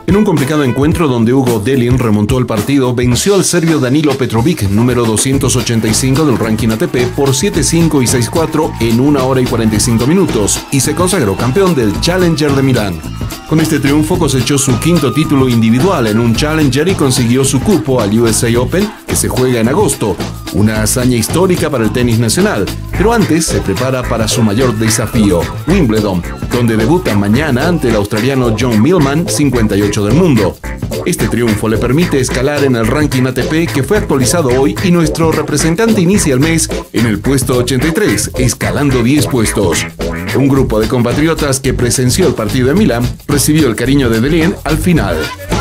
En un complicado encuentro donde Hugo Delin remontó el partido, venció al serbio Danilo Petrovic, número 285 del ranking ATP, por 7-5 y 6-4 en 1 hora y 45 minutos, y se consagró campeón del Challenger de Milán. Con este triunfo cosechó su quinto título individual en un Challenger y consiguió su cupo al USA Open, que se juega en agosto, una hazaña histórica para el tenis nacional, pero antes se prepara para su mayor desafío, Wimbledon, donde debuta mañana ante el australiano John Millman, 58 del mundo. Este triunfo le permite escalar en el ranking ATP, que fue actualizado hoy, y nuestro representante inicia el mes en el puesto 83, escalando 10 puestos. Un grupo de compatriotas que presenció el partido de Milán recibió el cariño de Delin al final.